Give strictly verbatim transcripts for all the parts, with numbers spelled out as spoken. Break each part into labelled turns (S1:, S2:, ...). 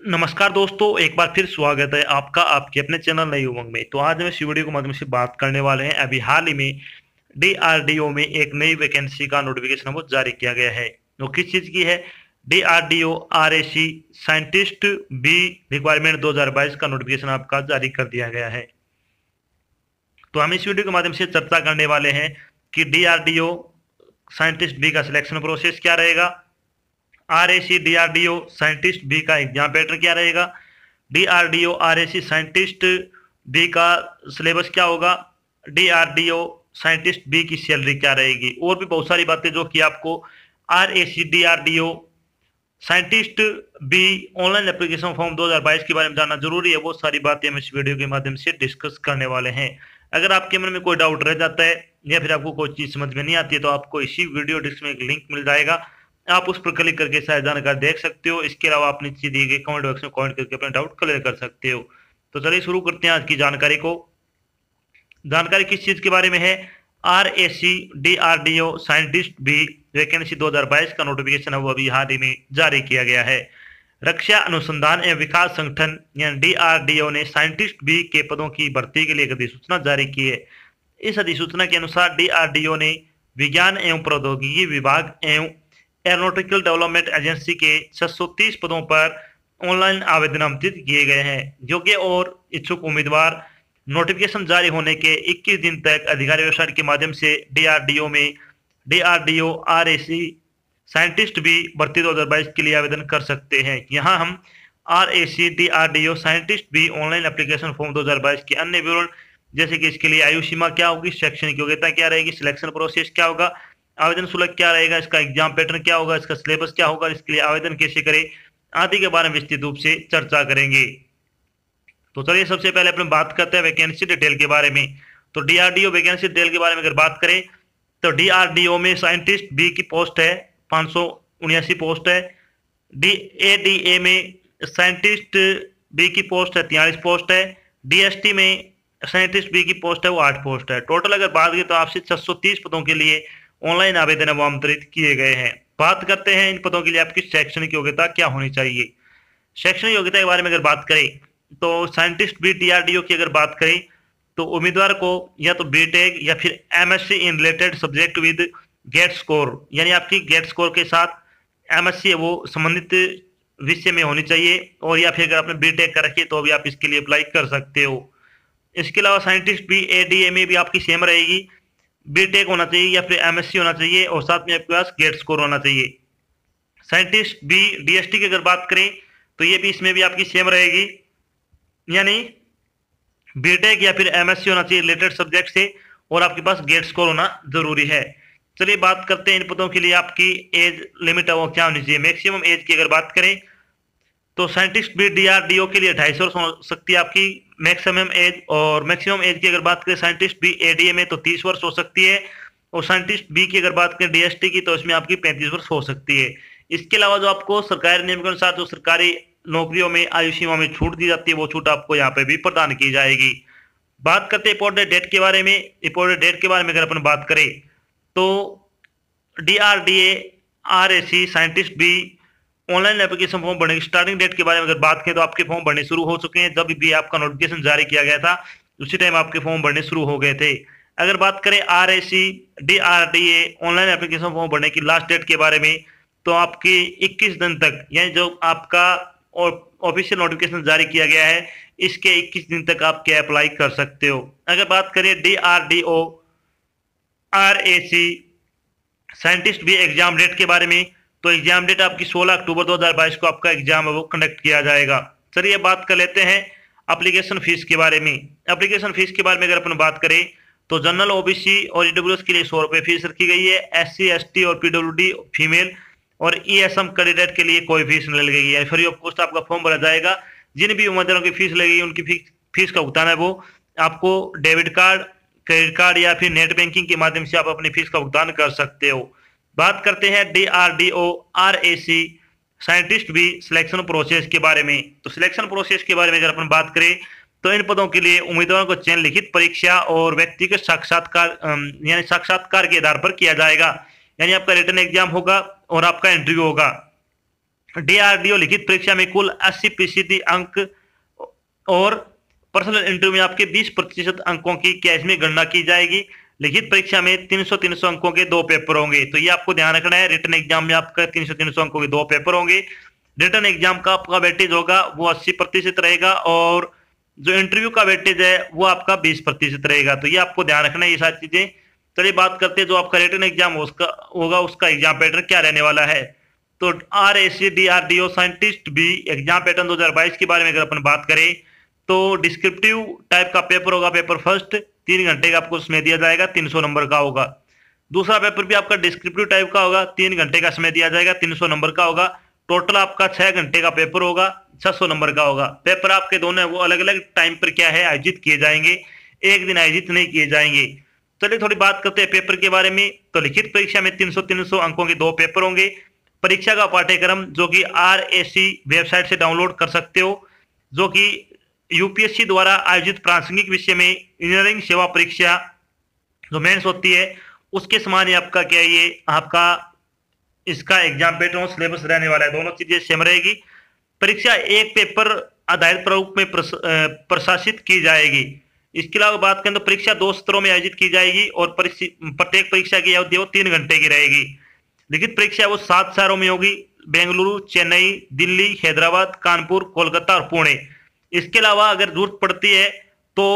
S1: नमस्कार दोस्तों, एक बार फिर स्वागत है आपका आपके अपने चैनल नई उमंग में। तो आज हम इस वीडियो के माध्यम से बात करने वाले हैं। अभी हाल ही में डीआरडीओ में एक नई वैकेंसी का नोटिफिकेशन हमको जारी किया गया है। वो किस चीज़ की है? DRDO RAC scientist B requirement दो हज़ार बाईस का नोटिफिकेशन आपका जारी कर दिया गया है। तो हम इस वीडियो के माध्यम से चर्चा करने वाले हैं कि डीआरडीओ साइंटिस्ट बी का सिलेक्शन प्रोसेस क्या रहेगा, आरएसी डीआरडीओ साइंटिस्ट बी का एग्जाम पैटर्न क्या रहेगा, डीआरडीओ आरएसी साइंटिस्ट बी का सिलेबस क्या होगा, डीआरडीओ साइंटिस्ट बी की सैलरी क्या रहेगी, और भी बहुत सारी बातें जो कि आपको RAC DRDO scientist B online application form दो हज़ार बाईस के बारे में जानना जरूरी है। वो सारी बातें हम इस वीडियो के माध्यम से डिस्कस करने वाले हैं। अगर आपके मन में कोई डाउट रह जाता है या फिर आपको कोई चीज़ समझ में नहीं आती है तो आपको इसी वीडियो डिस्क्रिप्शन में एक लिंक मिल जाएगा, आप उस पर क्लिक करके सारी जानकारी देख सकते हो। इसके अलावा आप नीचे दिए गए कमेंट बॉक्स में कमेंट करके अपना डाउट क्लियर कर सकते हो। तो चलिए शुरू करते हैं आज की जानकारी को। जानकारी किस चीज़ के बारे में है? R A C D R D O scientist B vacancy दो हज़ार बाईस का नोटिफिकेशन है वो अभी हाल ही में जारी किया गया है। रक्षा अनुसंधान एवं विकास संगठन यानी डी आर डी ओ ने साइंटिस्ट बी के पदों की भर्ती के लिए एक अधिसूचना जारी की है। इस अधिसूचना के अनुसार डी आर डी ओ ने विज्ञान एवं प्रौद्योगिकी विभाग एवं एरोनॉटिकल डेवलपमेंट एजेंसी के छह सौ तीस पदों पर ऑनलाइन आवेदन आमंत्रित किए गए हैं। योग्य और इच्छुक उम्मीदवार नोटिफिकेशन जारी होने के इक्कीस दिन तक अधिकारी वेबसाइट के माध्यम से डीआरडीओ में डीआरडीओ आरएसी साइंटिस्ट भी भर्ती दो हज़ार बाईस के लिए आवेदन कर सकते हैं। यहाँ हम आरएसी डीआरडीओ साइंटिस्ट भी ऑनलाइन एप्लीकेशन फॉर्म दो हज़ार बाईस के अन्य विवरण जैसे कि इसके लिए आयु सीमा क्या होगी, शैक्षणिक योग्यता क्या रहेगी, सिलेक्शन प्रोसेस क्या होगा, आवेदन शुल्क क्या रहेगा, इसका एग्जाम पैटर्न क्या होगा, इसका सिलेबस क्या होगा, इसके लिए आवेदन कैसे करें आदि के बारे में विस्तृत रूप से चर्चा करेंगे। तो चलिए सबसे पहले अपन बात करते हैं वैकेंसी डिटेल के बारे में। तो डीआरडीओ वैकेंसी डिटेल के बारे में अगर बात करें तो डीआरडीओ में साइंटिस्ट बी की पोस्ट है पाँच सौ उन्यासी पोस्ट है। डी ए डी ए में साइंटिस्ट बी की पोस्ट है तियालीस पोस्ट है। डीएसटी में साइंटिस्ट बी की पोस्ट है वो आठ पोस्ट है। टोटल अगर बात करें तो आपसे छह सौ तीस पदों के लिए ऑनलाइन आवेदन वो आमंत्रित किए गए हैं। बात करते हैं इन पदों के लिए आपकी शैक्षणिक योग्यता क्या होनी चाहिए। शैक्षणिक योग्यता के बारे में अगर बात करें तो साइंटिस्ट बी डीआरडीओ की अगर बात करें तो उम्मीदवार को या तो बीटेक या फिर MSc in related subject with GATE score यानी आपकी गेट स्कोर के साथ एमएससी है वो संबंधित विषय में होनी चाहिए, और या फिर अगर आपने बीटेक कर रखी है तो भी आप इसके लिए अप्लाई कर सकते हो। इसके अलावा साइंटिस्ट बी एडीए में भी आपकी सेम रहेगी, बीटेक होना चाहिए या फिर एमएससी होना चाहिए और साथ में आपके पास गेट स्कोर होना चाहिए। साइंटिस्ट बी डीएसटी की अगर बात करें तो ये भी इसमें भी आपकी सेम रहेगी, यानी बीटेक या फिर एमएससी होना चाहिए रिलेटेड सब्जेक्ट से और आपके पास गेट स्कोर होना जरूरी है। चलिए बात करते हैं इन पदों के लिए आपकी एज लिमिट है वो क्या होनी चाहिए। मैक्सिमम एज की अगर बात करें तो साइंटिस्ट बी डीआरडीओ के लिए ढाई सौ वर्ष हो सकती है आपकी मैक्सिमम एज, और मैक्सिमम एज की अगर बात करें साइंटिस्ट बी एडीए में तो तीस वर्ष हो सकती है, और साइंटिस्ट बी की अगर बात करें डीएसटी की तो इसमें आपकी पैंतीस वर्ष हो सकती है। इसके अलावा जो आपको सरकारी नियम के अनुसार जो सरकारी नौकरियों में आयु सीमा में छूट दी जाती है वो छूट आपको यहाँ पे भी प्रदान की जाएगी। बात करते हैं इंपॉर्टेंट डेट के बारे में। इंपॉर्टेंट डेट के बारे में अगर अपन बात करें तो DRDA RAC scientist B online application form भरने की स्टार्टिंग डेट के बारे में अगर बात करें तो आपके फॉर्म भरने शुरू हो चुके हैं। जब भी आपका नोटिफिकेशन जारी किया गया था उसी टाइम आपके फॉर्म भरने शुरू हो गए थे। अगर बात करें RAC DRDA online application form भरने की लास्ट डेट के बारे में तो आपकी इक्कीस दिन तक यानी जो आपका और ऑफिशियल नोटिफिकेशन जारी किया गया है इसके इक्कीस दिन तक आप क्या अप्लाई कर सकते हो। अगर बात करें डीआरडीओ आरएसी साइंटिस्ट भी एग्जाम डेट के बारे में तो एग्जाम डेट आपकी सोलह अक्टूबर दो हज़ार बाईस को आपका एग्जाम है वो कंडक्ट किया जाएगा। चलिए बात कर लेते हैं एप्लीकेशन फीस के बारे में। एप्लीकेशन फीस के बारे में अगर अपन बात करें तो जनरल ओबीसी और ईडब्ल्यूएस के लिए सौ रुपये फीस रखी गई है। एससी एसटी और पीडब्ल्यूडी फीमेल और ईएसएम कैंडिडेट के लिए कोई फीस नहीं लगेगी, यानी फ्री ऑफ कॉस्ट आपका फॉर्म भरा जाएगा। जिन भी उम्मीदवारों की फीस लगेगी उनकी फीस का भुगतान है वो आपको डेबिट कार्ड, क्रेडिट कार्ड या फिर नेट बैंकिंग के माध्यम से आप अपनी फीस का भुगतान कर सकते हो। बात करते हैं डीआरडीओ आरएसी साइंटिस्ट भी सिलेक्शन प्रोसेस के बारे में। तो सिलेक्शन प्रोसेस के बारे में अगर अपन बात करें तो इन पदों के लिए उम्मीदवारों को चयन लिखित परीक्षा और व्यक्तिगत साक्षात्कार यानी साक्षात्कार के आधार पर किया जाएगा, यानी आपका रिटन एग्जाम होगा और आपका इंटरव्यू होगा। डीआरडीओ लिखित परीक्षा में कुल अस्सी फीसदी अंक और पर्सनल इंटरव्यू में आपके बीस प्रतिशत अंकों की क्या इसमें गणना की जाएगी। लिखित परीक्षा में तीन सौ तीन सौ अंकों के दो पेपर होंगे, तो ये आपको ध्यान रखना है। रिटन एग्जाम में आपका तीन सौ तीन सौ अंकों के दो पेपर होंगे। रिटन एग्जाम का आपका वेटेज होगा वो अस्सी प्रतिशत रहेगा और जो इंटरव्यू का वेटेज है वो आपका बीस प्रतिशत रहेगा। तो ये आपको ध्यान रखना है ये सारी चीजें। चलिए बात करते हैं जो आपका रिटन एग्जाम उसका होगा उसका एग्जाम पैटर्न क्या रहने वाला है। तो R A C D R D O scientist B exam pattern दो हजार बाईस के बारे में अगर अपन बात करें तो डिस्क्रिप्टिव टाइप का पेपर होगा। पेपर फर्स्ट तीन घंटे का आपको समय दिया जाएगा, तीन सौ नंबर का होगा। दूसरा पेपर भी आपका डिस्क्रिप्टिव टाइप का होगा, तीन घंटे का समय दिया जाएगा, तीन सौ नंबर का होगा। टोटल आपका छह घंटे का पेपर होगा, छह सौ नंबर का होगा। पेपर आपके दोनों वो अलग अलग टाइम पर क्या है आयोजित किए जाएंगे, एक दिन आयोजित नहीं किए जाएंगे। चलिए थोड़ी बात करते हैं पेपर के बारे में। तो लिखित परीक्षा में तीन सौ तीन सौ अंकों के दो पेपर होंगे। परीक्षा का पाठ्यक्रम जो कि आर ए सी वेबसाइट से डाउनलोड कर सकते हो, जो कि यूपीएससी द्वारा आयोजित प्रासंगिक विषय में इंजीनियरिंग सेवा परीक्षा जो मेंस होती है उसके समान ही आपका क्या है ये आपका इसका एग्जाम पैटर्न सिलेबस रहने वाला है। दोनों चीजें सेम रहेगी। परीक्षा एक पेपर आधारित प्रारूप में प्रशासित की जाएगी। इसके अलावा बात करें तो परीक्षा दो सत्रों में आयोजित की जाएगी और प्रत्येक परीक्षा की अवधि वो तीन घंटे की रहेगी। लिखित परीक्षा वो सात शहरों में होगी, बेंगलुरु, चेन्नई, दिल्ली, हैदराबाद, कानपुर, कोलकाता और पुणे। इसके अलावा अगर जरूरत पड़ती है तो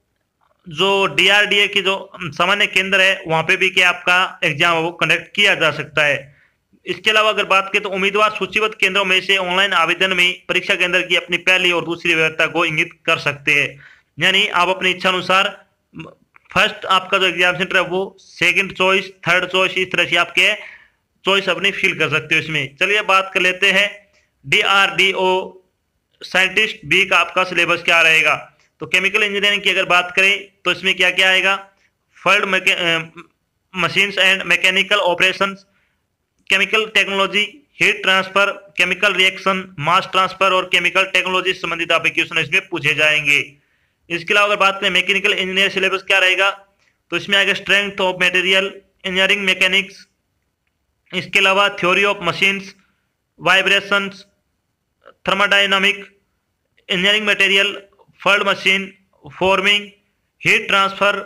S1: जो डीआरडीए की जो सामान्य केंद्र है वहां पे भी क्या आपका एग्जाम वो कंडक्ट किया जा सकता है। इसके अलावा अगर बात करें तो उम्मीदवार सूचीबद्ध केंद्रों में से ऑनलाइन आवेदन में परीक्षा केंद्र की अपनी पहली और दूसरी व्यवस्था को इंगित कर सकते हैं। यानी आप अपनी इच्छा अनुसार फर्स्ट आपका जो एग्जाम सेंटर है वो सेकंड चॉइस, थर्ड चॉइस, इस तरह से आपके चॉइस अपनी फिल कर सकते हो इसमें। चलिए बात कर लेते हैं डीआरडीओ साइंटिस्ट बी का आपका सिलेबस क्या रहेगा। तो केमिकल इंजीनियरिंग की अगर बात करें तो इसमें क्या क्या आएगा, field machines and mechanical operations, chemical technology, heat transfer, chemical reaction, mass transfer और केमिकल टेक्नोलॉजी से संबंधित आपके क्वेश्चन इसमें पूछे जाएंगे। इसके अलावा अगर बात करें मैकेनिकल इंजीनियर सिलेबस क्या रहेगा तो इसमें आएगा strength of material, engineering mechanics, इसके अलावा theory of machines, vibrations, thermodynamic, engineering material, field machine, forming, heat transfer,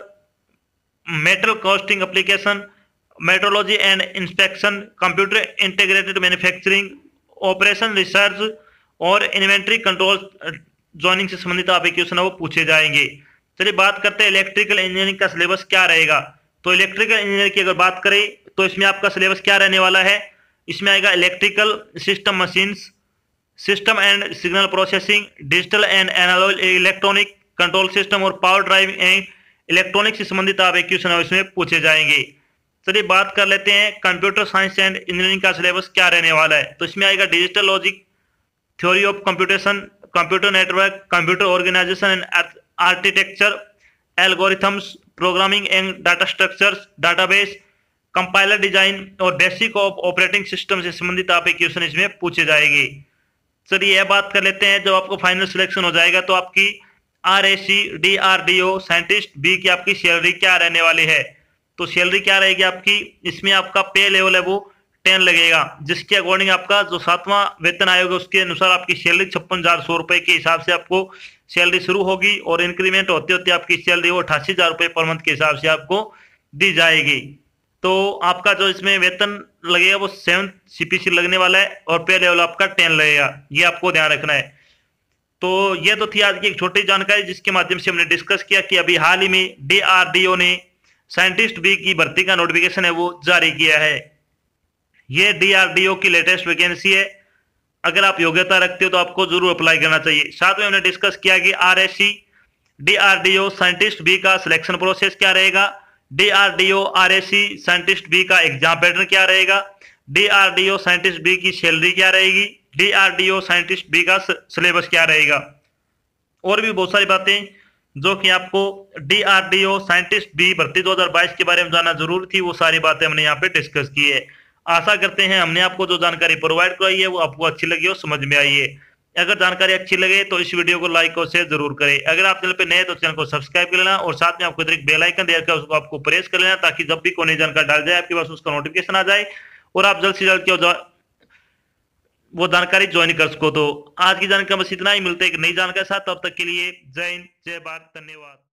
S1: metal casting application, metrology and inspection, computer integrated manufacturing, operation research और inventory control joining से संबंधित आप question है वो पूछे जाएंगे। चलिए बात करते हैं इलेक्ट्रिकल इंजीनियरिंग का सिलेबस क्या रहेगा। तो इलेक्ट्रिकल इंजीनियरिंग की अगर बात करें तो इसमें आपका सिलेबस क्या रहने वाला है। इसमें आएगा electrical system machines, system and signal processing, digital and analog electronic control system और पावर ड्राइव एंड इलेक्ट्रॉनिक से संबंधित आप क्वेश्चन है इसमें पूछे जाएंगे। चलिए बात कर लेते हैं कंप्यूटर साइंस एंड इंजीनियरिंग का सिलेबस क्या रहने वाला है। तो इसमें आएगा digital logic, theory of computation, computer network, computer organization and architecture, algorithms, programming and data structures, database, compiler design और बेसिक ऑफ ऑपरेटिंग सिस्टम से संबंधित आप क्वेश्चन इसमें पूछे जाएंगे। चलिए यह बात कर लेते हैं जब आपको फाइनल सिलेक्शन हो जाएगा तो आपकी R A C D R D O scientist B की आपकी सैलरी क्या रहने वाली है। तो सैलरी क्या रहेगी आपकी, इसमें आपका पे लेवल है वो टेन लगेगा, जिसके अकॉर्डिंग आपका जो सातवां वेतन आयोग है उसके अनुसार आपकी सैलरी छप्पन हजार सौ रुपए के हिसाब से आपको सैलरी शुरू होगी और इंक्रीमेंट होते होते आपकी सैलरी वो अठासी हजार रुपए पर मंथ के हिसाब से आपको दी जाएगी। तो आपका जो इसमें वेतन लगेगा वो सेवन सीपीसी लगने वाला है और पे लेवल आपका टेन लगेगा, ये आपको ध्यान रखना है। तो ये तो थी आज की एक छोटी जानकारी जिसके माध्यम से हमने डिस्कस किया कि अभी हाल ही में डीआरडीओ ने साइंटिस्ट बी की भर्ती का नोटिफिकेशन है वो जारी किया है। ये डीआरडीओ की लेटेस्ट वैकेंसी है, अगर आप योग्यता रखते हो तो आपको जरूर अप्लाई करना चाहिए। साथ में हमने डिस्कस किया कि आरएससी डीआरडीओ साइंटिस्ट बी का सिलेक्शन प्रोसेस क्या रहेगा, डीआरडीओ आरएससी साइंटिस्ट बी का एग्जाम पैटर्न क्या रहेगा, डीआरडीओ साइंटिस्ट बी की सैलरी क्या रहेगी, डीआरडीओ साइंटिस्ट बी का सिलेबस क्या रहेगा और भी बहुत सारी बातें जो कि आपको डीआरडीओ साइंटिस्ट बी भर्ती दो हज़ार बाईस के बारे में जानना जरूरी थी, वो सारी बातें हमने यहाँ पे डिस्कस की है। आशा करते हैं हमने आपको जो जानकारी प्रोवाइड कराई है वो आपको अच्छी लगी हो, समझ में आई है। अगर जानकारी अच्छी लगे तो इस वीडियो को लाइक और शेयर जरूर करें। अगर आप चैनल पे नए तो चैनल को सब्सक्राइब कर लेना और साथ में आपको इधर एक बेल आइकन देकर उसको आपको प्रेस कर लेना ताकि जब भी कोई नई जानकारी डाल जाए आपके पास उसका नोटिफिकेशन आ जाए और आप जल्द से जल्द क्यों वो जानकारी ज्वाइन कर सको। तो आज की जानकारी बस इतना ही, मिलते हैं एक नई जानकारी के साथ, तब तक के लिए जय हिंद, जय भारत, धन्यवाद।